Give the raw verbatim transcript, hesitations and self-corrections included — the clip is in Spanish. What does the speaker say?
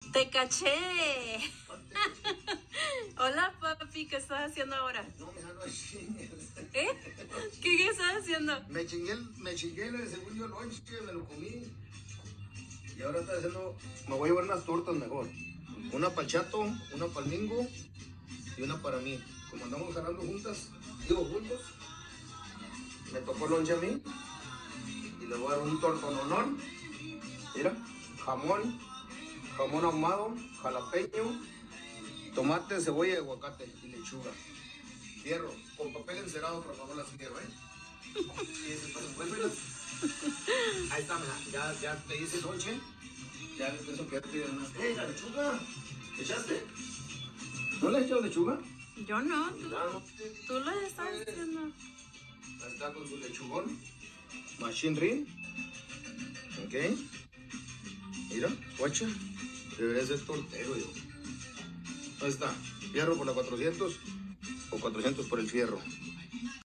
Te caché. Hola, papi, ¿qué estás haciendo ahora? No, mira, no chingues. ¿Eh? ¿Qué, qué estás haciendo? Me chingué, el- me chingué el segundo lunch, me lo comí. Y ahora está haciendo, me voy a llevar unas tortas mejor. Una para el Chato, una para el Mingo y una para mí. Como andamos jalando juntas, digo juntos, me tocó el lunch a mí. Y le voy a dar un tortononón. Mira, jamón, jamón ahumado, jalapeño, tomate, cebolla, aguacate y lechuga. Fierro, con papel encerado, por favor, las fierro, ¿eh? Sí, se pasan, pues, mira. Ahí está, mira, ya, ya te hice el lonche. Ya le empiezo a quedar pidiendo unas. ¡Eh, la lechuga! ¿Le echaste? ¿No le has echado lechuga? Yo no, tú, Ya, no. tú lo estás haciendo. Ahí está con su lechugón. Machine ring. Ok. Mira, guacha. Debería ser tortero, yo. Ahí está. Fierro por la cuatrocientos o cuatrocientos por el fierro.